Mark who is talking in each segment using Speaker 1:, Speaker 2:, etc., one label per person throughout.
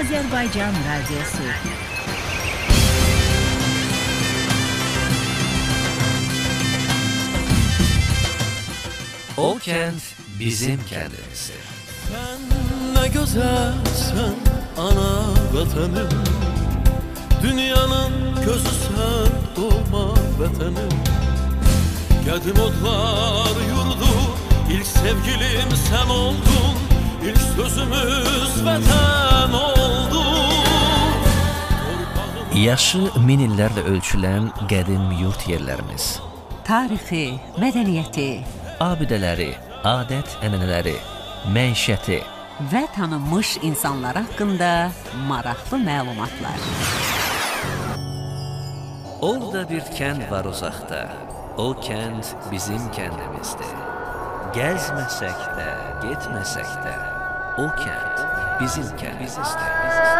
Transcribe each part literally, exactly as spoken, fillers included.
Speaker 1: Azərbaycan Radyosu.
Speaker 2: O kent bizim kendimizi.
Speaker 3: Sen ne güzelsen ana vatanım, dünyanın gözü sen doğma vatanım. Gedim otlar yurdu, ilk sevgilim sen oldun, ilk sözümüz vatan oldu.
Speaker 2: Yaşı min illərlə ölçülən qədim yurt yerlərimiz,
Speaker 1: Tarixi, mədəniyyəti
Speaker 2: abidələri, adət-ənənələri, məişəti
Speaker 1: və tanınmış insanlar haqqında maraqlı məlumatlar.
Speaker 2: Orada bir kənd var uzaqda, o kənd bizim kəndimizdir. Gəzməsək də, getməsək də, o kənd bizim kəndimizdir.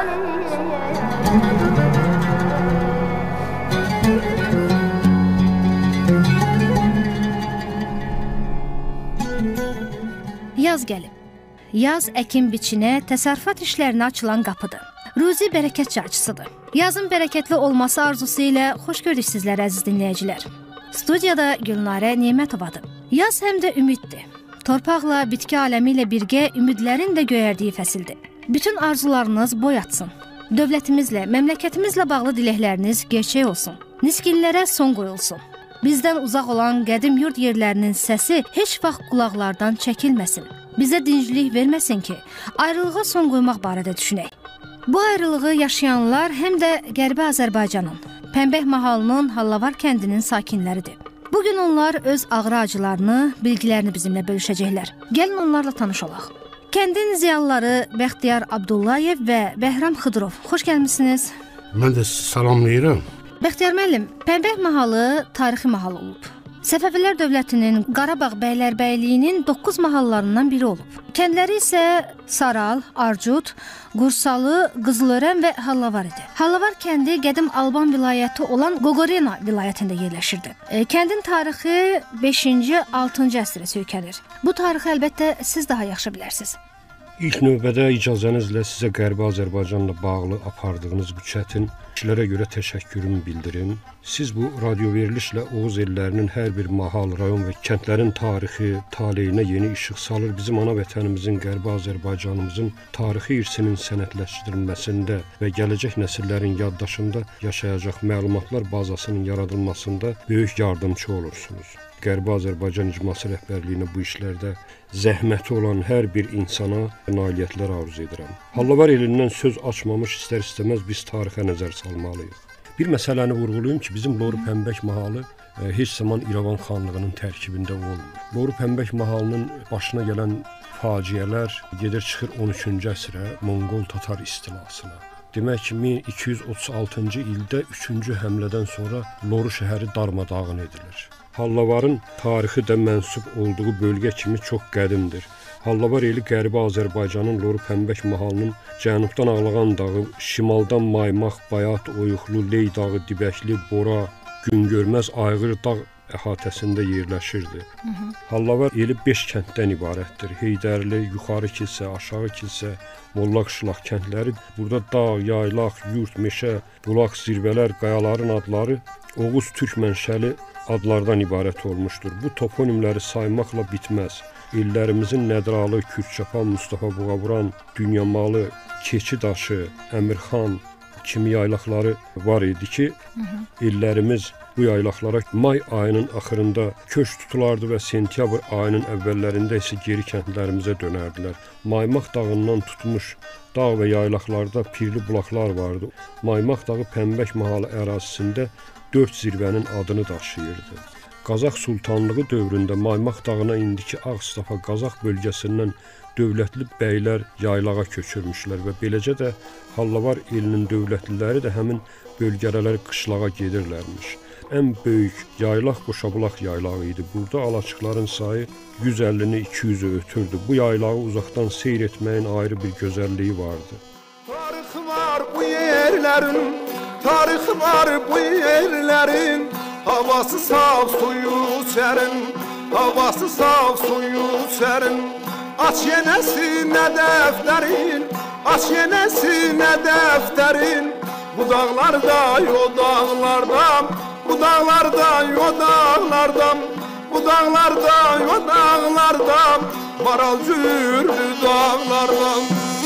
Speaker 4: Yaz gəlib. Yaz əkin-biçinə, təsərrüfat işlərinə açılan qapıdır. Ruzi bərəkət çarçısıdır. Yazın bərəkətli olması arzusu ilə xoş gördük sizlər əziz dinləyicilər. Studiyada Gülnarə Nemətovadır. Yaz həm də ümiddir. Torpaqla, bitki aləmi ilə birgə ümidlərin də göyərdiyi fəsildir. Bütün arzularınız boy atsın. Dövlətimizlə, məmləkətimizlə bağlı diləkləriniz gerçək olsun. Niskinlərə son qoyulsun. Bizdən uzaq olan qədim yurd yerlərinin səsi heç vaxt qulaqlardan çəkilməsin. Bizə dinclik verməsin ki, ayrılığa son qoymaq barədə düşünək. Bu ayrılığı yaşayanlar həm də Qərbi Azərbaycanın, Pənbəh mahalının Hallavar kəndinin sakinləridir. Bugün onlar öz ağrı acılarını, bilgilərini bizimlə bölüşəcəklər. Gəlin onlarla tanış olaq. Kəndin ziyalıları Bəxtiyar Abdullayev və Bəhram Xıdırov, xoş gəlmisiniz.
Speaker 5: Mən də salamlayıram.
Speaker 4: Bəxtiyar müəllim, Pənbəh mahalı tarixi mahal olub. Səfəvilər dövlətinin Qarabağ bəylərbəyliyinin doqquz mahallarından biri olub. Kəndləri isə Saral, Arcud, Qursalı, Qızılörən və Hallavar idi. Hallavar kəndi qədim Alban vilayəti olan Qoqorena vilayətində yerləşirdi. E, kəndin tarixi beşinci altıncı əsrə söykənir. Bu tarixi əlbəttə siz daha yaxşı bilərsiniz.
Speaker 5: İlk növbədə icazənizlə sizə Qərbi Azərbaycanla bağlı apardığınız bu çətin işlərə görə təşəkkürümü bildirim. Siz bu radio verilişlə Oğuz ellərinin hər bir mahal, rayon və kəndlərin tarixi, taleyinə yeni işıq salır. Bizim ana vətənimizin, Qərbi Azərbaycanımızın tarixi irsinin sənədləşdirilməsində və gələcək nəsillərin yaddaşında yaşayacaq məlumatlar bazasının yaradılmasında böyük yardımçı olursunuz. Qərbi Azərbaycan icması rəhbərliyinə bu işlərdə zəhməti olan hər bir insana nailiyyətlər arzu edirəm. Hallavar elindən söz açmamış istər-istəməz biz tarixə nəzər salmalıyıq. Bir məsələni vurğulayım ki, bizim Loru Pənbəh mahalı e, heç zaman İrəvan xanlığının tərkibində olmur. Loru Pənbəh mahalının başına gələn faciələr gedir çıxır on üçüncü əsrə, Monqol Tatar istilasına. Demək ki, min iki yüz otuz altıncı ildə üçüncü həmlədən sonra Loru şəhəri darmadağın edilir. Hallavarın tarixi də mənsub olduğu bölgə kimi çox qədimdir. Hallavar eli Qərbi Azərbaycanın Loru Pənbəh mahalının cənubdan Ağlağan dağı, şimaldan Maymaq, Bayat, Oyuqlu, Ley dağı, Dibəkli, Bora, Güngörməz, Ayğır dağ əhatəsində yerləşirdi. Hı -hı. Hallavar eli beş kənddən ibarətdir. Heydərli, Yuxarı Kilsə, Aşağı Kilsə, Mollaq, Şılaq kəndləri. Burada dağ, yaylaq, yurt, meşə, bulaq, zirvələr, qayaların adları Oğuz türk mənşəli adlardan ibarət olmuşdur. Bu toponimləri saymaqla bitməz. İllərimizin Nədralı, Kürtçapan, Mustafa Buğavuran, Dünyamalı, Keçidaşı, Əmirxan kimi yaylaqları var idi ki, hı -hı. illərimiz bu yaylaqlara may ayının axırında köç tutulardı və sentyabr ayının əvvəllərində isə geri kəndlərimizə dönərdilər. Maymaq dağından tutmuş dağ və yaylaqlarda pirli bulaqlar vardı. Maymaq dağı Pənbəh mahalı ərazisində dörd zirvənin adını daşıyırdı. Qazax Sultanlığı dövründə Maymaq dağına indiki Ağstafa Qazax bölgəsindən dövlətli bəylər yaylağa köçürmüşlər və beləcə də Hallavar elinin dövlətliləri də həmin bölgələrə qışlağa gedirlərmiş. Ən böyük yaylaq Qoşabulaq yaylağı idi. Burada alaçıqların sayı yüz əlli iki yüzü ötürdü. Bu yaylağı uzaqdan seyr etməyin ayrı bir gözəlliyi vardı.
Speaker 6: Tarix var bu yerlərin, tarix var bu yerlərin, havası saf, suyu sərin, havası saf, suyu sərin. Aç yenesinə dəftərin, aç yenesinə dəftərin. Bu dağlarda, o dağlardan, bu dağlarda, o dağlardan, bu dağlarda, o dağlardan, maral cürdü dağlardan.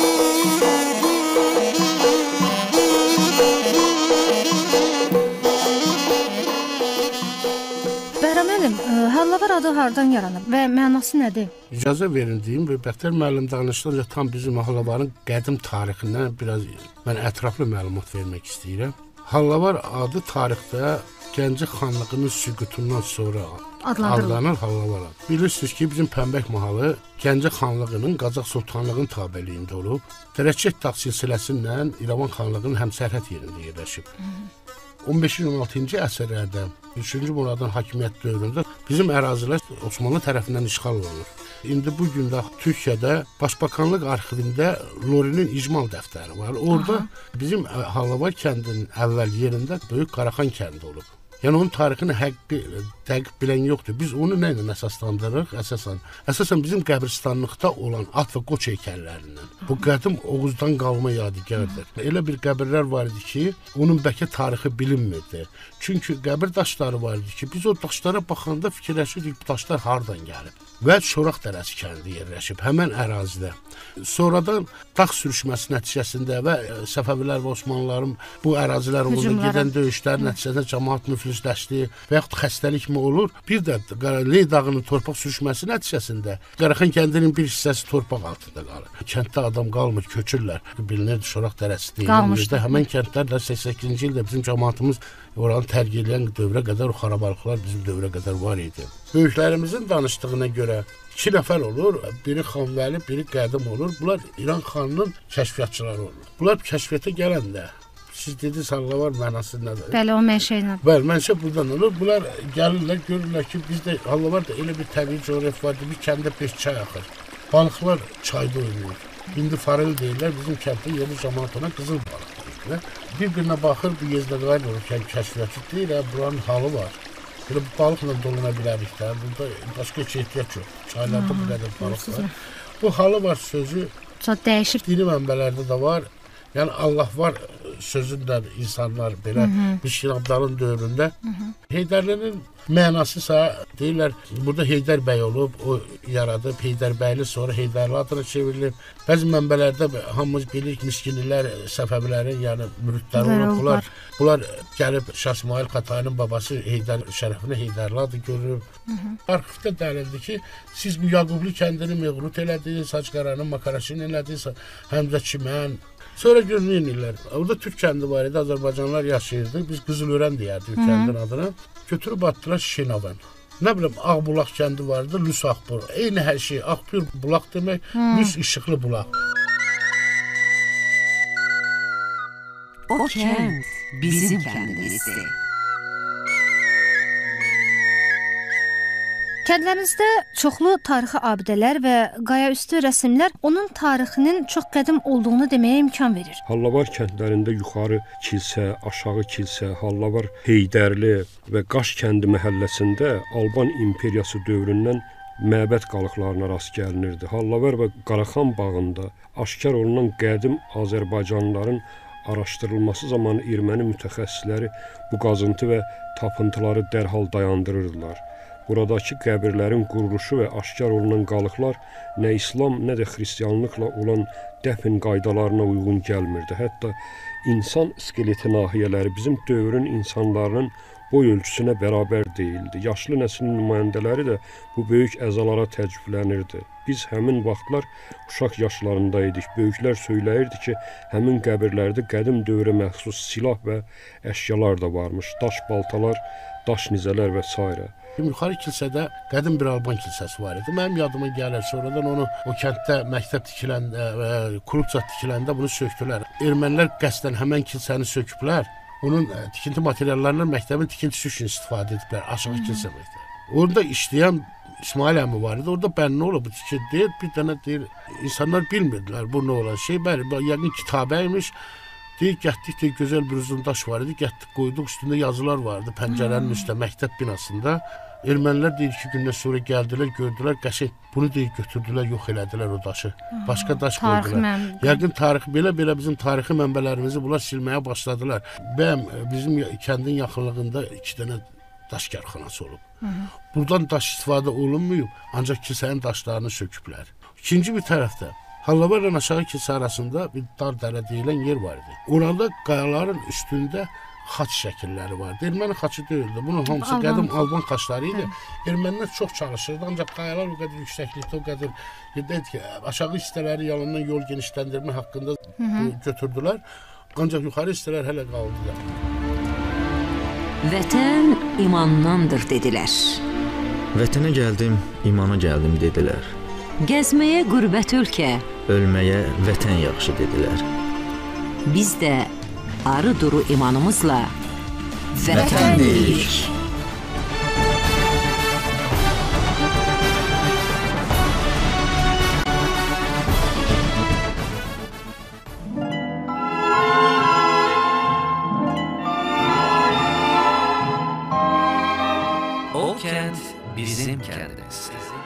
Speaker 4: Bəhram müəllim, Hallavar adı hardan yaranıb və mənası nədir?
Speaker 7: İcazə verin deyim, Bəxtiyar müəllim danışdıqca tam bizim Hallavarın qədim tarixindən biraz mən ətraflı məlumat vermək istəyirəm. Hallavar adı tarixdə Gəncə xanlığının süqutundan sonra adlanır Hallavar. Bilirsiniz ki, bizim Pənbək mahalı Gəncə xanlığının Qazax sultanlığının tabeliyində olub. Tərəkkət dağ silsiləsindən İrəvan xanlığının həmsərhəd yerində yerləşib. on beşinci on altıncı əsrlərdə üçüncü Muradın hakimiyyət dövründə bizim ərazilər Osmanlı tərəfindən işğal olunur. İndi bu gün də Türkiyədə Başbakanlıq arxivində Lorinin icmal dəftəri var. Orada Aha. bizim Hallavar kəndinin əvvəl yerində Böyük Qaraxan kəndi olub. Yəni onun tarixini həqiqi dəqiq bilən yoxdur. Biz onu nə ilə əsaslandırırıq? Əsasən, əsasən bizim qəbirstanlıqda olan at və qoç heykəllərindən. Bu qədim Oğuzdan qalma yadigardır. Elə bir qəbirlər var idi ki, onun bəlkə tarixi bilinmirdi. Çünki qəbir daşları var idi ki, biz o daşlara baxanda fikirləşirdik bu daşlar hardan gəlib. Və Şoraq dərəsi kəndi yerləşib həmən ərazidə. Sonradan dağ sürüşməsi nəticəsində və Səfəvilər və Osmanlıların bu ərazilər uğrunda gedən döyüşlər nəticəsində cəmaət müflisləşdi və yaxud xəstəlik mi olur? Bir də Ley dağının torpaq sürüşməsi nəticəsində Qaraxan kəndinin bir hissəsi torpaq altında qalır. Kənddə adam qalmır, köçürlər. Bilinir Şoraq dərəsi deyilmişdi. Həmən kəndlərdə səksən səkizinci ildə bizim cəmaatımız oranı tərk edən dövrə qədər o xarabalıqlar bizim dövrə qədər var idi. Böyüklərimizin danışdığına görə iki nəfər olur, biri Xanvəli, biri Qədim olur. Bunlar İran xanının kəşfiyyatçıları olur. Bunlar kəşfiyyata gələndə siz dediniz Hallavar mənası nədir?
Speaker 4: Bəli, o mənşə ilə.
Speaker 7: Bəli, mənşə buradan olur. Bunlar gəlirlər, görürlər ki, bizdə Hallavar da elə bir təbii coğrafiya vardır, bir kəndə beş çay axır. Balıqlar çayda oynayır. İndi farel deyirlər, bizim kənddə yeni cəmaat ona qızıl balıq deyirlər. Bir-birinə baxır, bu Yezdəqayl olur, kəşfiyyatçı deyir, buranın halı var. Belə balıqla doluna bilərik də, burada başqa heç ehtiyac yox. Çaylarda bu qədər balıq var. Bu halı var sözü
Speaker 4: çox dəyişir.
Speaker 7: Dini mənbələrdə də var. Yəni Allah var sözündə insanlar belə Müşkilabdalın dövründə Heydərlinin mənasısa deyirlər, burada Heydər bəy olub, o yaradıb, Heydər bəyli sonra Heydərli adına çevrilib. Bəzi mənbələrdə hamımız bilirik, miskinlər, Səfəvilərin, yəni müridləri olub. Bunlar, bunlar gəlib Şah İsmail Xatayının babası Heydər şərəfinə Heydərli adı görülüb. Arxivdə dəlildir ki, siz bu Yaqublu kəndini məğrut elədiniz, Hacqaranın makaraşını elədiniz, Həmzə Çimən. Sonra görünürlər. Orada Türk kəndi var idi, Azərbaycanlılar yaşayırdı. Biz Qızılörən deyərdik kəndin adına. Götürüb atdılar Şinavan. Nə bilim, Ağbulaq kəndi vardı, Lüs Ağbur. Eyni hər şey, Ağbur bulaq demək, Lüs işıqlı bulaq.
Speaker 1: O kənd bizim kəndimizdir.
Speaker 4: Kəndlərimizdə çoxlu tarixi abidələr və qayaüstü rəsmlər onun tarixinin çox qədim olduğunu deməyə imkan verir.
Speaker 5: Hallavar kəndlərində yuxarı kilsə, aşağı kilsə, Hallavar Heydərli və Qaş kəndi məhəlləsində Alban imperiyası dövründən məbəd qalıqlarına rast gəlinirdi. Hallavar və Qaraxan bağında aşkar olunan qədim Azərbaycanlıların araşdırılması zamanı erməni mütəxəssisləri bu qazıntı və tapıntıları dərhal dayandırırdılar. Buradakı qəbirlərin quruluşu və aşkar olunan qalıqlar nə İslam, nə də xristianlıqla olan dəfn qaydalarına uyğun gəlmirdi. Hətta insan skeleti nahiyələri bizim dövrün insanlarının boy ölçüsünə bərabər deyildi. Yaşlı nəslin nümayəndələri də bu böyük əzalara təəccüblənirdi. Biz həmin vaxtlar uşaq yaşlarında idik. Böyüklər söyləyirdi ki, həmin qəbirlərdə qədim dövrə məxsus silah və əşyalar da varmış. Daş baltalar, daş nizələr və s.
Speaker 7: Yuxarı kilsədə qədim bir Alban kilsəsi var idi. Mənim yadıma gəlir, sonradan onu o kənddə məktəb tikiləndə, klubca tikiləndə bunu sökdülər. Ermənilər qəsdən həmən kilsəni söküblər. Onun tikinti materiallarından məktəbin tikintisi üçün istifadə ediblər, aşağı kilsə məktəbi. Orada işləyən İsmail əmi var idi, orada bənni olub, bu tikir deyir, bir dənə deyir, insanlar bilmirdilər bu nə olan şey, bəli, yəqin kitabəymiş. Deyir, gətdik, deyir, gözəl bir uzun daş var idi, gətdik, qoyduq, üstündə yazılar vardı, pəncərənin üstə, məktəb binasında. ermənilər deyir ki, gündən sonra gəldilər, gördülər, qəşəng bunu deyir götürdülər, yox elədilər o daşı. Başqa daş qoydular. Yəqin tarix belə-belə bizim tarixi mənbələrimizi bunlar silməyə başladılar. Bəyəm bizim kəndin yaxınlığında iki dənə daş karxanası olub. Hı -hı. Buradan daş istifadə olunmayıb, ancaq kilsənin daşlarını söküblər. İkinci bir tərəfdə Hallavarla aşağı kilsə arasında bir dar dərə deyilən yer var idi. Orada qayaların üstündə xaç şəkilləri vardı. Erməni xaçı deyildi. Bunun hamısı Alban. qədim Alban xaçları idi. Hə. Ermənilər çox çalışırdı, ancaq qayalar o qədər yüksəklikdə, o qədər dedi ki, aşağı hissələri yalandan yol genişləndirmə haqqında Hı -hı. götürdülər. Ancaq yuxarı hissələr hələ qaldılar.
Speaker 1: Vətən imandandır dedilər.
Speaker 8: Vətənə gəldim, imana gəldim dedilər.
Speaker 1: Gəzməyə qürbət ölkə,
Speaker 8: ölməyə vətən yaxşı dedilər.
Speaker 1: Biz də arı duru imanımızla vətən deyirik.
Speaker 2: O kənd bizim kəndimiz.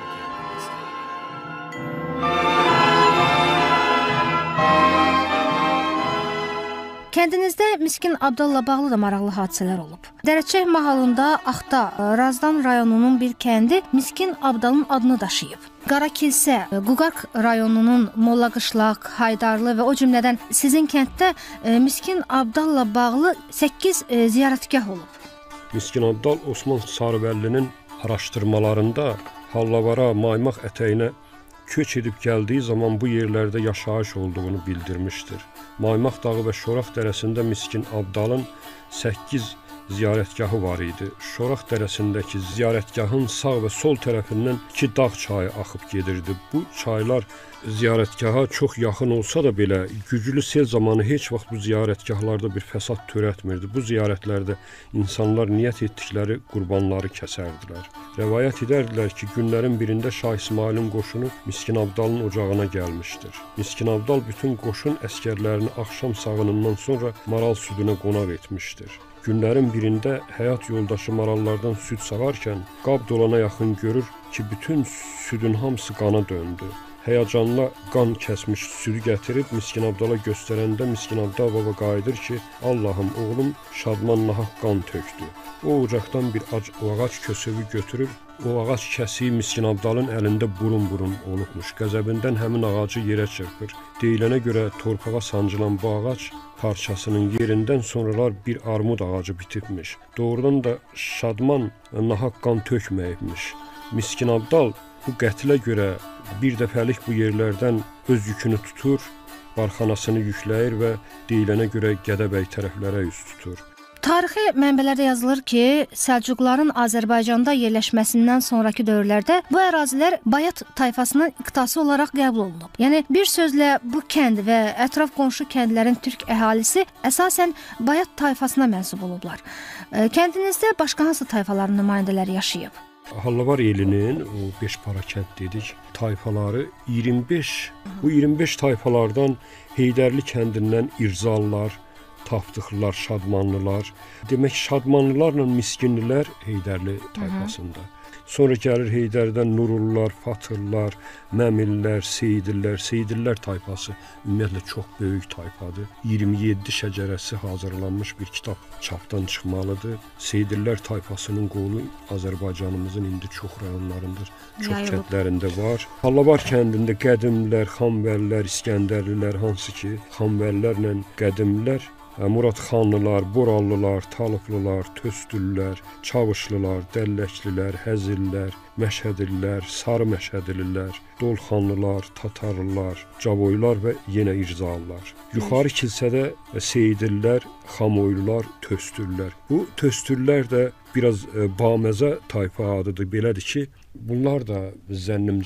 Speaker 4: Kəndinizdə Miskin Abdalla bağlı da maraqlı hadisələr olub. Dərəçək mahalında Axta, Razdan rayonunun bir kəndi Miskin Abdalın adını daşıyıb. Qarakilsə, Quqaq rayonunun Mollaqışlaq, Haydarlı və o cümlədən sizin kənddə Miskin Abdalla bağlı səkkiz ziyarətgah olub.
Speaker 5: Miskin Abdal Osman Sarıbəllinin araşdırmalarında Hallavara, Maymaq ətəyinə köç edib gəldiyi zaman bu yerlərdə yaşayış olduğunu bildirmişdir. Maymaq dağı və Şoraq dərəsində Miskin Abdalın səkkiz ziyarətgahı var idi. Şoraq dərəsindəki ziyarətgahın sağ və sol tərəfindən iki dağ çayı axıb gedirdi. Bu çaylar ziyarətgaha çox yaxın olsa da belə güclü sel zamanı heç vaxt bu ziyarətgahlarda bir fəsad törətmirdi. Bu ziyarətlərdə insanlar niyyət etdikləri qurbanları kəsərdilər. Rəvayət edərdilər ki, günlərin birində Şah İsmailin qoşunu Miskin Abdalın ocağına gəlmişdir. Miskin Abdal bütün qoşun əskərlərini axşam sağınından sonra maral südünə qonaq etmişdir. Günlərin birində həyat yoldaşı marallardan süd sağarkən qab dolana yaxın görür ki, bütün südün hamısı qana döndü. Həyəcanla qan kəsmiş südü gətirib Miskin Abdala göstərəndə Miskin Abdal baba qayıdır ki, Allahım, oğlum şadman nahaq qan tökdü. O ocaqdan bir o ağac kösövü götürür, o ağac kəsiyi Miskin Abdalın əlində burun-burun olubmuş. Qəzəbindən həmin ağacı yerə çırpır. Deyilənə görə torpağa sancılan bu ağac parçasının yerindən sonralar bir armud ağacı bitibmiş. Doğrudan da şadman nahaq qan tökməyibmiş. Miskin Abdal bu qətlə görə bir dəfəlik bu yerlərdən öz yükünü tutur, barxanasını yükləyir və deyilənə görə Gədəbəy tərəflərə üz tutur.
Speaker 4: Tarixi mənbələrdə yazılır ki, Səlcuqların Azərbaycanda yerləşməsindən sonraki dövrlərdə bu ərazilər Bayat tayfasının iqtası olaraq qəbul olunub. Yəni bir sözlə bu kənd və ətraf qonşu kəndlərin türk əhalisi əsasən Bayat tayfasına mənsub olublar. Kəndinizdə başqa hansı tayfaların nümayəndələri yaşayıb?
Speaker 5: Hallavar elinin o beş para kənd dedik, tayfaları iyirmi beş, bu iyirmi beş tayfalardan Heydərli kəndindən İrzallar, Tapdıqlılar, Şadmanlılar. Demək Şadmanlılarla Miskinlilər Heydərli tayfasında. Sonra gəlir Heydərdən Nurullar, Fatırlar, Məmillər, Seydillər. Seydillər tayfası ümumiyyətlə çox böyük tayfadır. iyirmi yeddi şəcərəsi hazırlanmış bir kitab çapdan çıxmalıdır. Seydillər tayfasının qolu Azərbaycanımızın indi çox rayonlarında, çox kəndlərində var. Hallavar kəndində qədimlər, Xanvəllər, İskəndərlilər, hansı ki, Xanvəllərlə qədimlər Muradxanlılar, Borallılar, Talıqlılar, Töstüllər, Çavuşlular, Dəlləklilər, Həzillər, Məşhədillər, Sarı Məşhədililər, Dolxanlılar, Tatarlılar, Cavoylar və yenə İrzallar. Yuxarı kilsədə Seydillər, Xamoylular, Töstüllər. Bu Töstüllər də biraz baməzə tayfa adıdır. Belədir ki, bunlar da zənnimcə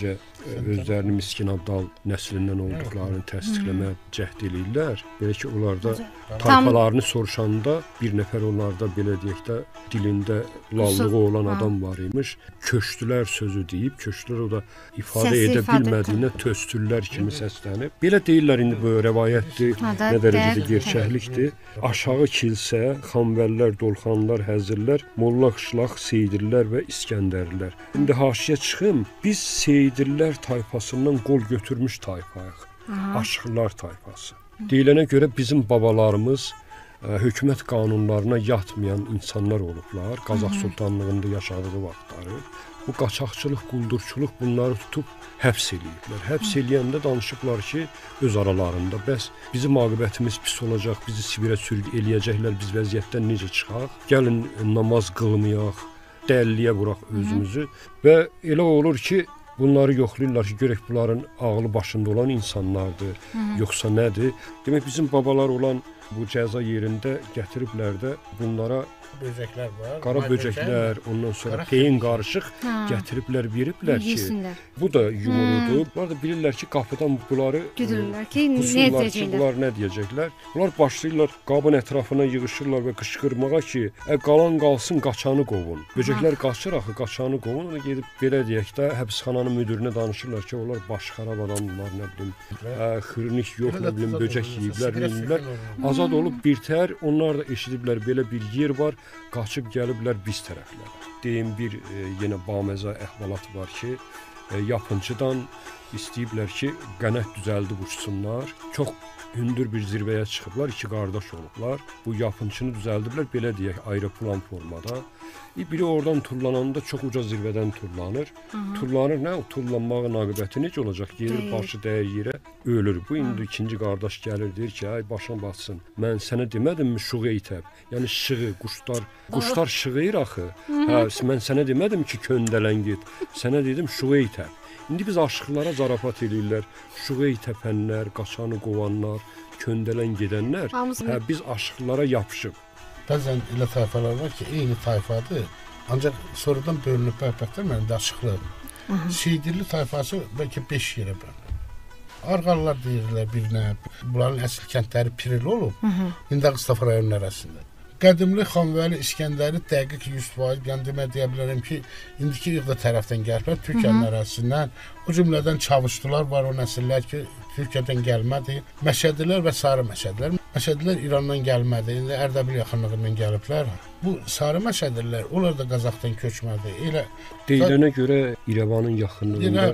Speaker 5: özlərini Miskin Abdal nəslindən olduqlarını təsdiqləməyə cəhd eləyirlər. Belə ki, onlarda tayfalarını soruşanda bir nəfər onlarda belə deyək də dilində lallığı olan adam var imiş. Köçdülər sözü deyib, köçdülər o da ifadə edə bilmədiyinə töstürlər kimi səslənib. Belə deyirlər, indi bu rəvayətdir, nə dərəcədə gerçəklikdir. Aşağı kilsə, xanvəllər, dolxanlar, həzirlər, Molla Qışlaq, Seydirlər və İskəndərlər. İndi haşiyə çıxım, biz Seydirlər tayfasından qol götürmüş tayfayıq. Aşıqlar tayfası. Deyilənə görə bizim babalarımız ə, hökumət qanunlarına yatmayan insanlar olublar. Qazax sultanlığında yaşadığı vaxtları. Bu qaçaqçılıq, quldurçuluq bunları tutub həbs eləyiblər. Həbs eləyəndə danışıblar ki, öz aralarında bəs bizim aqibətimiz pis olacaq, bizi Sibirə sürgü eləyəcəklər, biz vəziyyətdən necə çıxaq? Gəlin namaz qılmayaq, dəliliyə vuraq özümüzü və elə olur ki, bunları yoxlayırlar ki, görək bunların ağlı başında olan insanlardır, yoxsa nədir? Demək, bizim babalar olan bu cəza yerində gətiriblər də bunlara
Speaker 7: böcəklər var.
Speaker 5: Qara böcəklər, ondan sonra peyin qarışıq gətiriblər, veriblər ki, bu da yumrudur. Bunlar da bilirlər ki, qapıdan bunları
Speaker 4: güdürürlər ki, nə edəcəklər?
Speaker 5: Bunlar nə deyəcəklər? Bunlar başlayırlar qabın ətrafına yığışırlar və qışqırmağa ki, ə, qalan qalsın, qaçanı qovun. Böcəklər qaçır axı, qaçanı qovun. Ona gedib belə deyək də, həbsxananın müdirinə danışırlar ki, onlar başxarab adamlar, nə bilim, ə, xırnik yox, nə bilim, böcək yeyiblər, yeyiblər. Azad olub birtər, onlar da eşidiblər, belə bir yer var, qaçıb gəliblər biz tərəflərə. Deyim, bir e, yenə baməzə əhvalat var ki, e, yapınçıdan istəyiblər ki, qənət düzəldib uçsunlar. Çox hündür bir zirvəyə çıxıblar, iki qardaş olublar. Bu yapınçını düzəldiblər, belə deyək, aeroplan formada. E, biri oradan tullananda çox uca zirvədən tullanır. Tullanır, nə? O tullanmağın aqibəti necə olacaq? Gelir, başı dəyir yerə, ölür. Bu, indi ikinci qardaş gəlir, deyir ki, ay başına batsın. Mən sənə demədimmi şuğu itəb? Yəni şığı, quşlar, quşlar şığıyır axı. Hə, mən sənə demədim ki, köndələn get. Sənə dedim şuğu itəb. İndi biz aşıqlara zarafat eləyirlər. Şuğu itəpənlər, qaçanı qovanlar, köndələn gedənlər. Hə, biz aşıqlara yapışıb.
Speaker 7: Bəzən elə tayfalar var ki, eyni tayfadır, ancaq sonradan bölünüb bərbəxtlər mənimdə açıqlı. Seydirli tayfası bəlkə beş yerə bölünür. Arqallar deyirlər birinə, bunların əsl kəndləri Pirili olub, indi Ağstafa rayonun arasında. Qədimli Xanvəli İskəndəri dəqiq yüz faiz, yəni demək deyə bilərəm ki, indiki İğda tərəfdən gəliblər, Türkiyənin arasından. O cümlədən Çavuşdular var, o nəsillər ki, Türkiyədən gəlmədi. Məşədilər və Sarı Məşədilər. Məşədilər İrandan gəlmədi, indi Ərdəbil yaxınlığından gəliblər. Bu Sarı Məşədilər, onlar da Qazaxdan köçmədi. Elə
Speaker 5: deyilənə görə İrəvanın yaxınlığında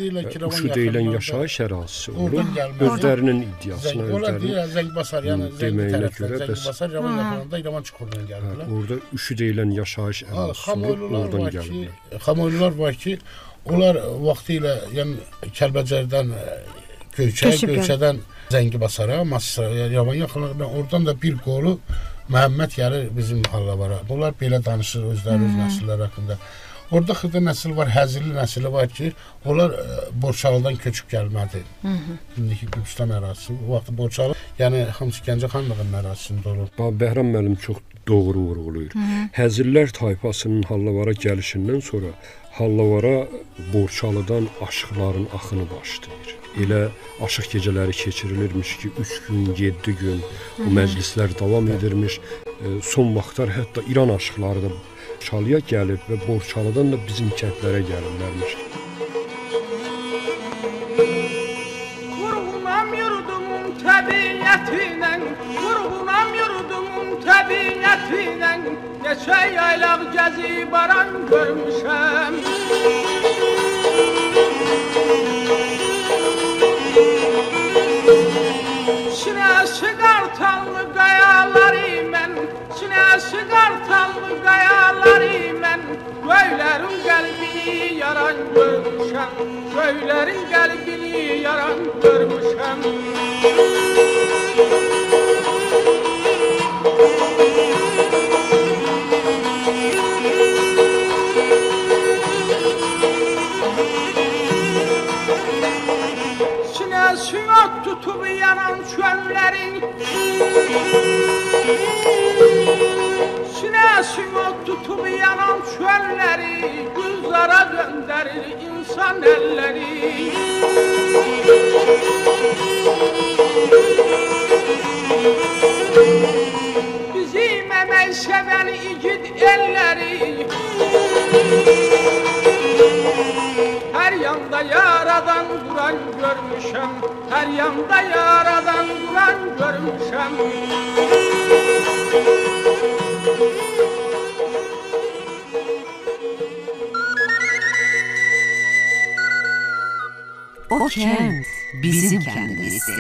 Speaker 5: Uşu deyilən yaşayış ərazisi olub, özlərinin iddiasına,
Speaker 7: onlar deyir, Zəngbasar, yəni Zəngi tərəfdən,
Speaker 5: görə
Speaker 7: Zəngbasar, İrəvan yaxınlığında İrəvan çuxurundan gəliblər.
Speaker 5: Orada Uşu deyilən yaşayış ərazisi olub, oradan gəliblər.
Speaker 7: Xamoylular var ki, onlar vaxtı ilə, yəni Kəlbəcərdən Göyçə, Göyçədən Zəngibasara, Masra, İrəvan yaxınlığında, oradan da bir qolu Məhəmməd gəlir bizim mahallavara. Bunlar belə danışır özləri, öz nəsillər haqqında. Orada xırda nəsil var, Həzirli nəsili var ki, onlar Borçalıdan köçüb gəlmədi. İndiki Gürcistan ərazisi, bu vaxtı Borçalı, yəni hamısı Gəncə xanlığının ərazisində olub.
Speaker 5: Bəhram müəllim çox doğru vurğulayır. Həzirlər tayfasının Hallavara gəlişindən sonra Hallavara Borçalıdan aşıqların axını başlayır. Elə aşıq gecələri keçirilirmiş ki, üç gün, yeddi gün bu məclislər davam edirmiş. Son vaxtlar hətta İran aşıqları da Çalıya gəlib və Borçalıdan da bizim kəndlərə gəlirlərmiş.
Speaker 6: Vurğunam yurdumun təbiyyətinə, vurğunam yurdumun təbiyyətinə, neçə yaylaq gəzib aran görmüşəm. Sinəsi qartallı qayaları mən, sinəsi qartallı qayaları mən, göylərin qəlbini yaran görmüşəm, göylərin qəlbini yaran görmüşəm. Sinəsi ot tutub yanan çöllərin, sinə Güneşin o tutup yanan çölleri Gülzara döndürür insan elleri. Bizim emek seven igid elleri her yanda yaradan duran görmüşem, her yanda yaradan duran görmüşem.
Speaker 1: O kent bizim kendimizdi.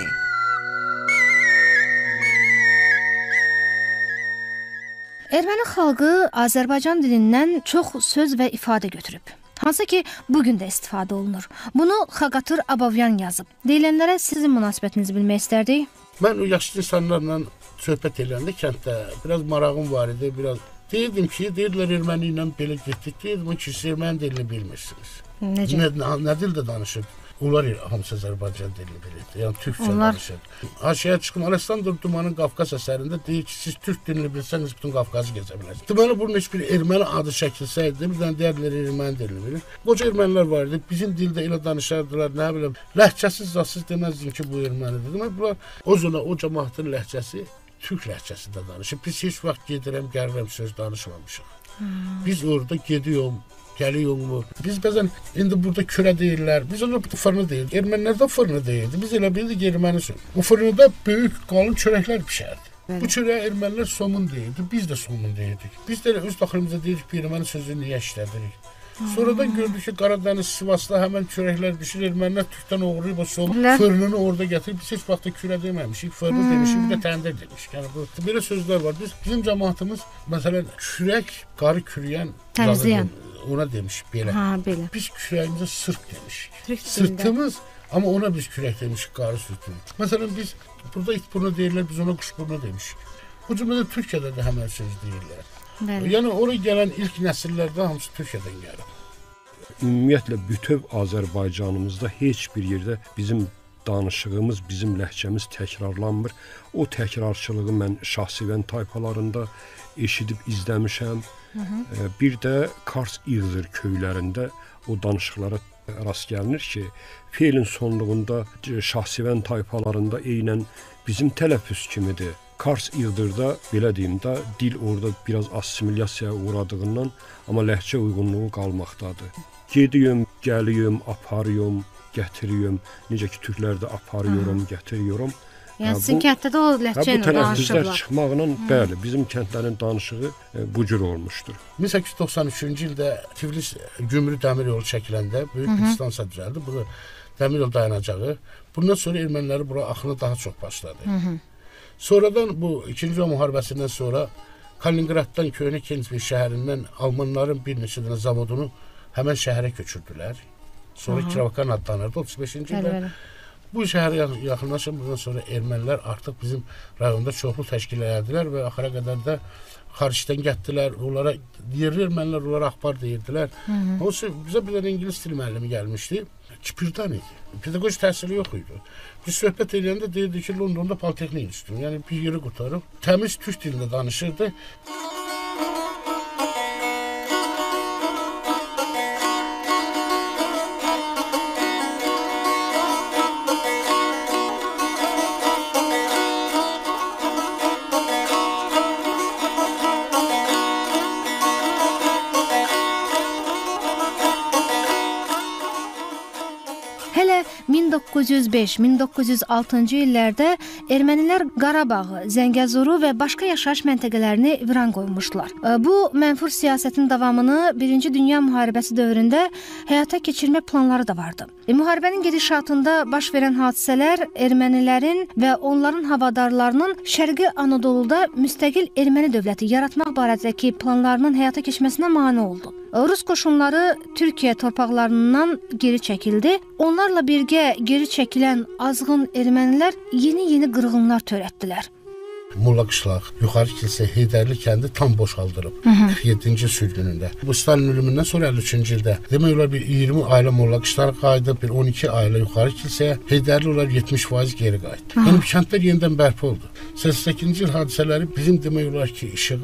Speaker 4: Erməni xalqı Azərbaycan dilindən çox söz və ifadə götürüb. Hansı ki, bugün də istifadə olunur. Bunu Xaqatır Abavyan yazıb. Deyilənlərə sizin münasibətinizi bilmək istərdik.
Speaker 7: Mən o yaşlı insanlarla söhbət edəndə kənddə biraz marağım var idi, biraz deyirdim ki, deyirlər erməni ilə belə getdik, deyirdim ki, siz erməni dilini bilmirsiniz.
Speaker 4: Necə?
Speaker 7: Nə, nə, nə dildə danışır? Onlar hamısı Azərbaycan dilini bilir. Yəni Türkçə danışır. Aşağıya çıxım Aleksandr Dumanın Qafqaz əsərində deyir ki, siz Türk dilini bilsəniz bütün Qafqazı gəzə bilərsiniz. Deməli bunun heç bir erməni adı çəkilsəydi, bir dənə deyərlər erməni dilini bilir. Qoca ermənilər var idi. Bizim dildə elə danışardılar, nə bilim, ləhcəsiz zadsız deməzdim ki, bu ermənidir. Demək bunlar o zona o cəmaatın ləhcəsi Türk ləhcəsində danışır. Biz heç vaxt gedirəm, gəlirəm söz danışmamışıq. Hmm. Biz orada gediyorum. Gəliyor mu? Biz bəzən indi burada kürə deyirlər. Biz ona fırını deyirik. Ermənilər də fırını deyirdi. Biz elə bildik erməni söz. Bu fırında böyük qalın çörəklər bişərdi. Bəli. Bu çörəyə ermənilər somun deyirdi. Biz də somun deyirdik. Biz də öz daxilimizdə deyirik ki, erməni sözünü niyə işlədirik? Sonradan gördük ki, Qaradəniz, Sivasda həmən çörəklər bişir. Ermənilər Türkdən oğurlayıb o somun fırınını orada gətirib. Biz heç vaxt kürə deməmişik. Fırını demişik, bir də təndir demişik. Yəni bu belə sözlər var. Biz bizim cəmaatımız məsələn kürək, qarı kürüyən,
Speaker 4: təmizləyən
Speaker 7: ona demiş belə.
Speaker 4: Ha, belə.
Speaker 7: Biz kürəyimizə sırt demişik. Sırtımız, amma ona biz kürək demişik, qarı sırtını. Məsələn biz burada it burnu deyirlər, biz ona quş burnu demişik. Bu cümlədə Türkiyədə də həmən söz deyirlər. Bəli. Yəni oraya gələn ilk nəsillərdə hamısı Türkiyədən gəlir.
Speaker 5: Ümumiyyətlə bütöv Azərbaycanımızda heç bir yerdə bizim danışığımız, bizim ləhcəmiz təkrarlanmır. O təkrarçılığı mən Şahsevən tayfalarında eşidib izləmişəm. Hı -hı. Bir də Kars İğzır köylərində o danışıqlara rast gəlinir ki, feilin sonluğunda Şahsevən tayfalarında eynən bizim tələffüz kimidir. Kars İğdırda, belə deyim də, dil orada biraz assimilyasiyaya uğradığından, amma ləhcə uyğunluğu qalmaqdadır. Gediyim, gəliyim, aparıyorum, gətiriyorum. Necə ki, türklərdə aparıyorum, Hı. gətiriyorum.
Speaker 4: Yəni sizin kənddə də o ləhcə ilə danışırlar. Bu
Speaker 5: tələffüzlər çıxmaqla, bəli, bizim kəndlərin danışığı bu cür olmuşdur.
Speaker 7: min səkkiz yüz doxsan üçüncü ildə Tiflis Gümrü dəmir yolu çəkiləndə böyük bir stansiya düzəldi. Bu dəmir yol dayanacağı. Bundan sonra erməniləri bura axını daha çox başladı. Hı -hı. Sonradan bu İkinci Dünya müharibəsindən sonra Kaliningraddan Köhnə Kinsvil şəhərindən almanların bir neçə dənə zavodunu həmən şəhərə köçürdülər. Sonra Kiravakan adlanırdı otuz beşinci ildə. Bu şəhərə yaxınlaşan bundan sonra ermənilər artıq bizim rayonda çoxlu təşkil edildilər və axıra qədər də xaricdən getdilər. Onlara yerli ermənilər onlara axbar deyirdilər. Oysa bizə bir dənə ingilis dili müəllimi gəlmişdi. Kipirdən idi. Pedaqoji təhsili yox idi. Biz söhbət edəndə deyirdi ki, Londonda Politexnik institutu, yəni bir yeri qurtarıb təmiz türk dilində danışırdı.
Speaker 4: min doqquz yüz beş min doqquz yüz altıncı illərdə ermənilər Qarabağı, Zəngəzuru və başqa yaşayış məntəqələrini viran qoymuşdular. Bu mənfur siyasətin davamını Birinci Dünya müharibəsi dövründə həyata keçirmək planları da vardı. E, müharibənin gedişatında baş verən hadisələr ermənilərin və onların havadarlarının Şərqi Anadoluda müstəqil erməni dövləti yaratmaq barədəki planlarının həyata keçməsinə mane oldu. Rus qoşunları Türkiyə torpaqlarından geri çəkildi. Onlarla birgə geri çəkilən azğın ermənilər yeni-yeni qırğınlar törətdilər.
Speaker 7: Molla Qışlaq, yuxarı kilsə Heydərli kəndi tam boşaldırıb qırx yeddinci sürgünündə. Bu Stalin ölümündən sonra əlli üçüncü ildə demək olar bir iyirmi ailə Molla Qışlaq qayıdıb, bir on iki ailə yuxarı kilsəyə, Heydərli olar yetmiş faiz geri qayıtdı. Yəni bu kəndlər yenidən bərpa oldu. səksən səkizinci il hadisələri bizim demək olar ki, işığı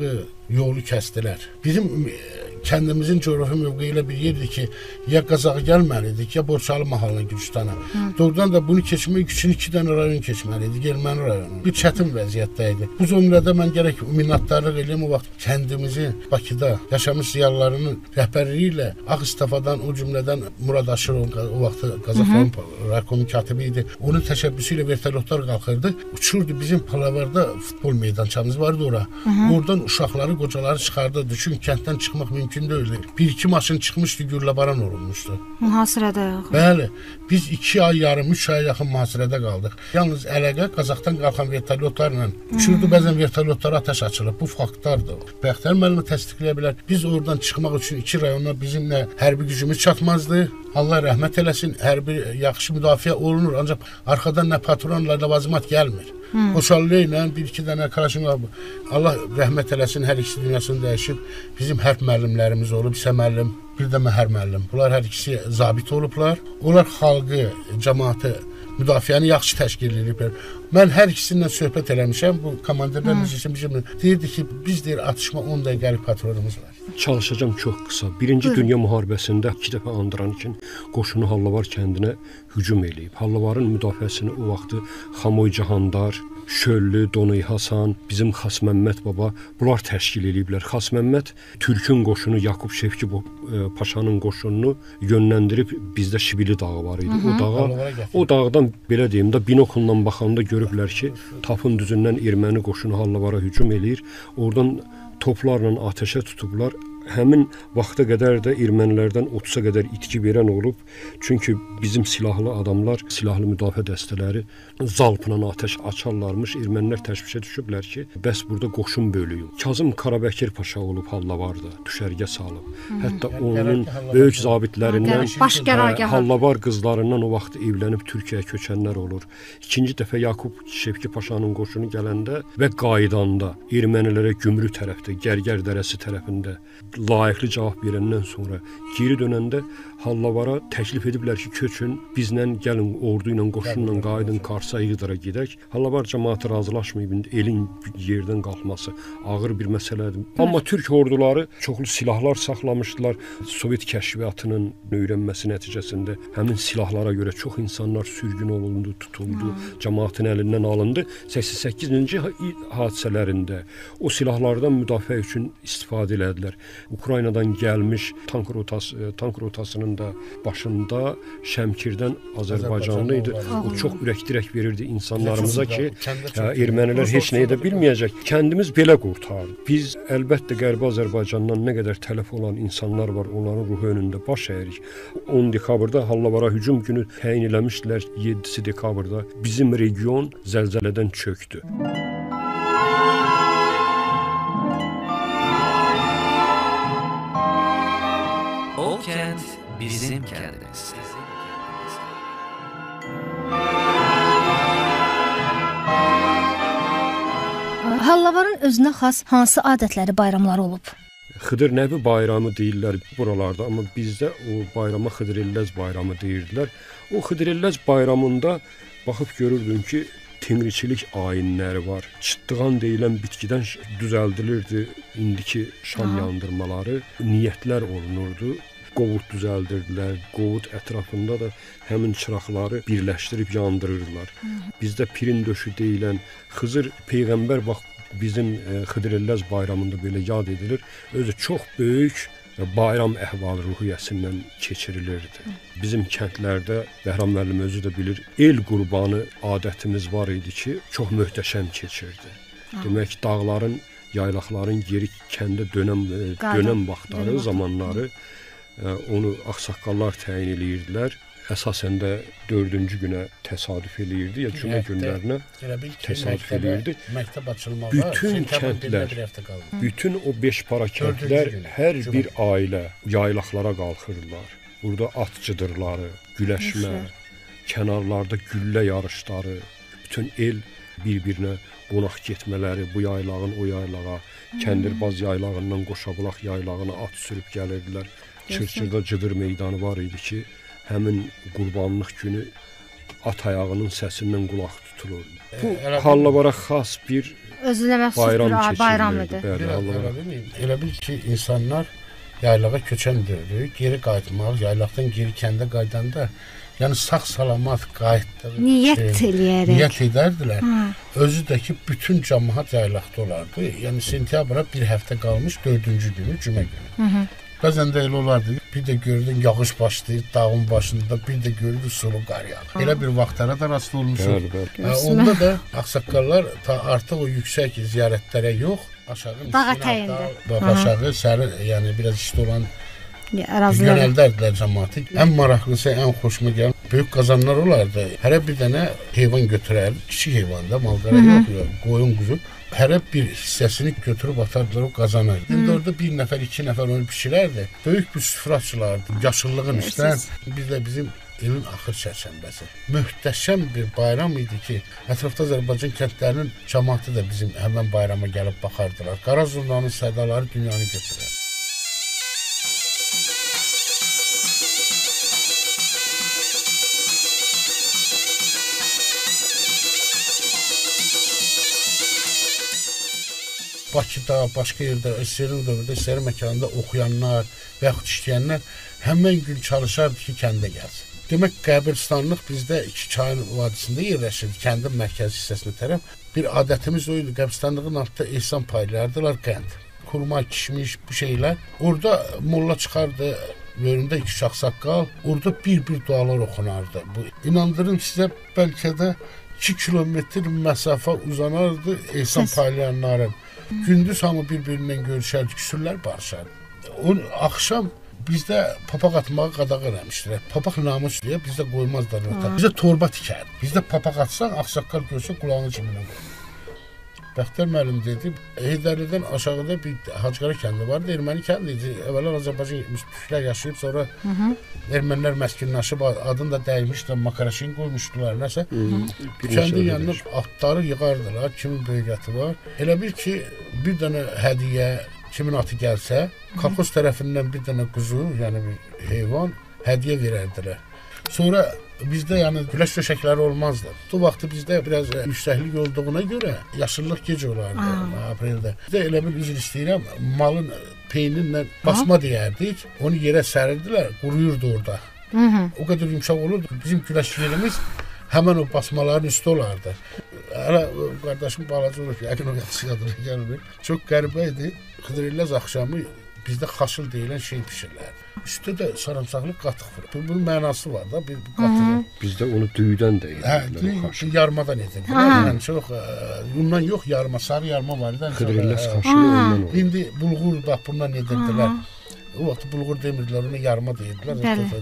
Speaker 7: yolu kəsdilər. Bizim kəndimizin coğrafi mövqeyi ilə bir yerdir ki, ya Qazaxa gəlməlidik, ya Borçalı mahalına Gürcistana. Doğrudan da bunu keçmək üçün iki dənə rayon keçməliydik, Erməni rayonu. Bir çətin vəziyyətdə idi. Bu zömrədə mən gərək minnətdarlıq eləyim o vaxt kəndimizin Bakıda yaşamış ziyalılarının rəhbərliyi ilə Ağstafadan, o cümlədən Murad Aşırov o vaxt Qazaxların raykomun katibi idi. Onun təşəbbüsü ilə vertolyotlar qalxırdı. Uçurdu, bizim Halavarda futbol meydançamız vardı ora. Oradan uşaqları, qocaları çıxardı. Düşün, kənddən çıxmaq mümkün deyildi. Bir-iki maşın çıxmışdı, gürləbaran olunmuşdu.
Speaker 9: Mühasirədə.
Speaker 7: Bəli, biz iki ay yarım, üç ay yaxın mühasirədə qaldıq. Yalnız əlaqə Qazaxdan qalxan vertolyotlarla uçurdu, bəzən vertolyotlara atəş açılıb. Bu faktlardır. Bəxtiyar müəllimi təsdiqləyə bilər. Biz oradan çıxmaq üçün iki rayona bizimlə hərbi gücümüz çatmazdı. Allah rəhmət eləsin, hərbi yaxşı müdafiə olunur, ancaq arxadan nə patronla ləvazimat gəlmir. Qoşallı ilə bir-iki dənə Kalaşnikov, Allah rəhmət eləsin, hər ikisi dünyasını dəyişib. Bizim hərb müəllimlərimiz olub, İsə müəllim, bir də Məhər müəllim. Bunlar hər ikisi zabit olublar. Onlar xalqı, cəmaatı, müdafiəni yaxşı təşkil ediblər. Mən hər ikisindən söhbət eləmişəm. Bu komandirlər necəsə bizim deyirdi ki, biz deyir atışma on dəqiqəlik patronumuz var.
Speaker 5: Çalışacağım çox qısa. Birinci Buyurun. Dünya müharibəsində iki dəfə andıran ki, qoşunu Hallavar kəndinə hücum eləyib. Hallavarın müdafiəsini o vaxtı Xamoy Cahandar, Şöllü, Donuy Hasan, bizim Xas Məmməd baba bunlar təşkil eləyiblər. Xas Məmməd Türkün qoşunu Yakub Şevki Paşanın qoşununu yönləndirib bizdə Şibili dağı var idi. Hı -hı. O dağa, o dağdan belə deyim də binokulla baxanda görüblər ki, Tapın düzündən erməni qoşunu Hallavara hücum eləyir. Oradan toplarla atəşə tutublar. Həmin vaxta qədər də ermənilərdən otuza qədər itki verən olub. Çünki bizim silahlı adamlar, silahlı müdafiə dəstələri zalpla atəş açarlarmış. Ermənilər təşvişə düşüblər ki, bəs burada qoşun bölüyüm. Kazım Qarabəkir Paşa olub Hallavarda, düşərgə salıb. Hətta onun böyük zabitlərindən, Hallavar qızlarından o vaxt evlənib Türkiyəyə köçənlər olur. İkinci dəfə Yakub Şevki Paşanın qoşunu gələndə və qaydanda ermənilərə Gümrü tərəfdə, Gərgər dərəsi tərəfində layiqli cavab verəndən sonra geri dönəndə Hallavara təklif ediblər ki, köçün, bizlə gəlin ordu ilə, qoşunla qayıdın, Karsa İğdara gedək. Hallavar cəmaatı razılaşmayıb, elin yerdən qalxması ağır bir məsələdir. Amma Türk orduları çoxlu silahlar saxlamışdılar. Sovet kəşfiyyatının öyrənməsi nəticəsində həmin silahlara görə çox insanlar sürgün olundu, tutuldu, cəmaatın əlindən alındı. səksən səkkizinci hadisələrində o silahlardan müdafiə üçün istifadə elədilər. Ukraynadan gəlmiş tank rotası, tank rotasının da başında Şəmkirdən Azərbaycanlı idi. O çox ürək-dirək verirdi insanlarımıza ki, ermənilər heç nə edə bilməyəcək. Kəndimiz belə qurtardı. Biz əlbəttə Qərbi Azərbaycandan nə qədər tələf olan insanlar var, onların ruhu önündə baş əyirik. on dekabrda Hallavara hücum günü təyin eləmişdilər, yeddisi dekabrda bizim region zəlzələdən çökdü.
Speaker 2: O kənd bizim kəndimiz.
Speaker 4: Hallavarın özünə xas hansı adətləri, bayramları olub?
Speaker 5: Xıdır Nəbi bayramı deyirlər buralarda, amma bizdə o bayrama Xıdırelləz bayramı deyirdilər. O Xıdırelləz bayramında baxıb görürdüm ki, temriçilik ayinləri var. Çıtdığan deyilən bitkidən düzəldilirdi indiki şam yandırmaları, niyyətlər olunurdu. Qovud düzəldirdilər, qovud ətrafında da həmin çıraqları birləşdirib yandırırdılar. Bizdə pirin döşü deyilən Xızır Peyğəmbər vaxt bizim Xıdırelləz bayramında belə yad edilir. Özü çox böyük bayram əhval-ruhiyyəsindən keçirilirdi. Bizim kəndlərdə, Bəhram müəllim özü də bilir, el qurbanı adətimiz var idi ki, çox möhtəşəm keçirdi. Demək, dağların, yaylaqların geri kəndə dönəm, dönəm vaxtları, zamanları onu ağsaqqallar təyin eləyirdilər. Əsasən də dördüncü günə təsadüf eləyirdi, ya cümə günlərinə təsadüf eləyirdi. Bütün kəndlər, bütün o beş para kəndlər, hər bir ailə yaylaqlara qalxırdılar. Burada at cıdırları, güləşmə, kənarlarda güllə yarışları, bütün el bir-birinə qonaq getmələri, bu yaylağın o yaylağa, Kəndirbaz yaylağından Qoşabulaq yaylağına at sürüb gəlirdilər. Çırçırda cıdır meydanı var idi ki, həmin qurbanlıq günü at ayağının səsindən qulaq tutulurdu. Bu Hallavara xas bir
Speaker 4: özünə məxsus
Speaker 5: bayram
Speaker 4: bir bayram
Speaker 5: keçirilirdi.
Speaker 4: idi.
Speaker 5: Bəli, Allaha.
Speaker 7: Elə bil ki, insanlar yaylağa köçən dövrü geri qayıtmaq, yaylaqdan geri kəndə qayıdanda, yəni sağ-salamat qayıtdığı
Speaker 4: Niyyət eləyərək.
Speaker 7: Niyyət edərdilər. Özü də ki, bütün cəmaət yaylaqda olardı. Yəni sentyabra bir həftə qalmış dördüncü günü, cümə günü. Hı -hı. Bəzən də elə olardı. Bir də gördün yağış başlayır dağın başında, bir də gördün sulu qar yağır. Elə bir vaxtlara da rast olmuşuq.
Speaker 5: Bəli, bəli.
Speaker 7: Onda da ağsaqqallar ta artıq o yüksək ziyarətlərə yox, aşağı
Speaker 4: dağ ətəyində,
Speaker 7: aşağı sərin, yəni biraz isti olan
Speaker 4: ərazilərə
Speaker 7: yönəldərdilər cəmaatı. Ən maraqlısı, ən xoşuma gələn böyük qazanlar olardı. Hərə bir dənə heyvan götürərdi, kiçik heyvan da, malqara yox, yox, qoyun quzu. Hərə bir hissəsini götürüb atardılar o qazana. İndi orada bir nəfər, iki nəfər onu pişirərdi. Böyük bir süfrə açılardı, yaşıllığın üstdən. Biz də bizim ilin axır çərşənbəsi. Möhtəşəm bir bayram idi ki, ətrafda Azərbaycan kəndlərinin cəmaatı da bizim həmən bayrama gəlib baxardılar. Qara zurnanın sədaları dünyanı götürər. Bakıda, başqa yerdə, əsərin dövrdə, əsərin məkanında oxuyanlar və yaxud işləyənlər həmən gün çalışardı ki, kəndə gəlsin. Demək, qəbirstanlıq bizdə iki çayın vadisində yerləşirdi, kəndin mərkəzi hissəsinə tərəf. Bir adətimiz o idi, qəbirstanlığın altında ehsan paylayardılar qənd. Kurma, kişmiş, bu şeylər. Orada molla çıxardı, önündə iki uşaq saqqal, orada bir-bir dualar oxunardı. Bu, inandırım sizə, bəlkə də iki kilometr məsafə uzanardı ehsan paylayanların. Gündüz hamı bir-birindən görüşərdi, küsürlər barışardı. O axşam bizdə papaq atmağı qadağan eləmişdilər. Papaq namus deyə bizdə qoymazlar orta. Bizdə torba tikərdi. Bizdə papaq atsan, ağsaqqal görsə qulağını cibinə qoyur. Bəxtiyar müəllim dedi, Heydərlidən aşağıda bir Hacıqara kəndi vardı, erməni kəndi idi. Əvvəllər Azərbaycan türklər yaşayıb, sonra ermənilər məskunlaşıb, adını da dəymişdilər, Makaraşin qoymuşdular, nəsə. Kəndin yanına atları yığardılar, kimin böyüqəti var. Elə bir ki, bir dənə hədiyə, kimin atı gəlsə, kolxoz tərəfindən bir dənə quzu, yəni bir heyvan hədiyə verərdilər. Sonra bizdə yəni güləş döşəkləri olmazdı. Bu vaxtı bizdə biraz yüksəklik olduğuna görə yaşıllıq gec olardı apreldə. Bizdə elə bir üzr istəyirəm, malın peyninlə basma deyərdik. Onu yerə sərirdilər, quruyurdu orada. Hı -hı. O qədər yumşaq olurdu. Bizim güləş yerimiz həmən o basmaların üstü olardı. Hələ qardaşım balaca olur ki, yəqin o yaxşı yadına gəlmir. Çox qəribə idi. Xıdırillaz axşamı bizdə xaşıl deyilən şey pişirlər. Üstə də sarımsaqlı qatıq vurur. Bunun mənası var da, bir qatıq.
Speaker 5: Bizdə onu düyüdən də edirlər.
Speaker 7: Hə, düyü yarmadan edirlər. Yəni çox bundan yox, yarma, sarı yarma var idi.
Speaker 5: Xıdırillaz xaşılı ondan olur.
Speaker 7: İndi bulğur bax bundan edirdilər. O vaxt bulğur demirdilər, ona yarma deyirdilər.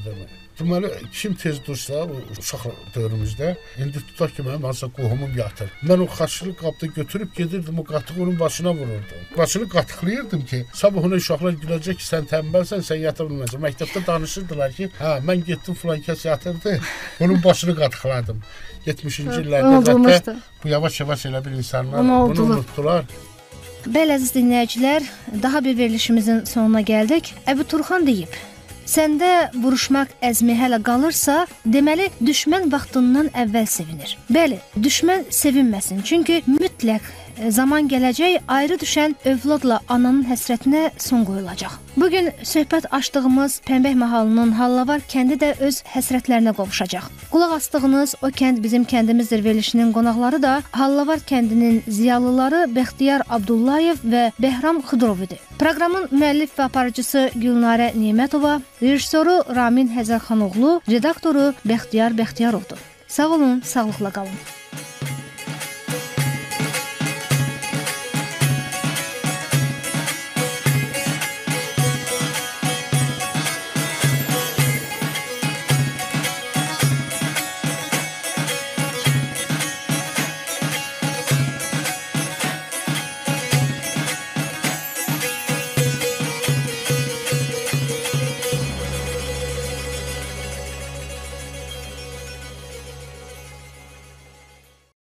Speaker 7: Deməli, kim tez dursa, uşaq dövrümüzdə, indi tutaq ki, mənim hansısa qohumum yatır. Mən o xaşılı qabda götürüb gedirdim, o qatığı onun başına vururdum. Başını qatıqlayırdım ki, sabah ona uşaqlar güləcək ki, sən tənbəlsən, sən yata bilməsən. Məktəbdə danışırdılar ki, hə, mən getdim filan kəs yatırdı, onun başını qatıqladım. yetmişinci illərdə bu yavaş-yavaş elə bir insanlar bunu unutdular.
Speaker 4: Bəli, əziz dinləyicilər, daha bir verilişimizin sonuna gəldik. Əbu Turxan deyib, səndə vuruşmaq əzmi hələ qalırsa, deməli, düşmən vaxtından əvvəl sevinir. Bəli, düşmən sevinməsin, çünki mütləq zaman gələcək, ayrı düşən övladla ananın həsrətinə son qoyulacaq. Bugün söhbət açdığımız Pənbək mahalının Hallavar kəndi də öz həsrətlərinə qovuşacaq. Qulaq asdığınız O kənd bizim kəndimizdir verilişinin qonaqları da Hallavar kəndinin ziyalıları Bəxtiyar Abdullayev və Bəhram Xıdırov idi. Proqramın müəllif və aparıcısı Gülnarə Nemətova, rejissoru Ramin Həzərxanoğlu, redaktoru Bəxtiyar Bəxtiyarovdur. Sağ olun, sağlıqla qalın.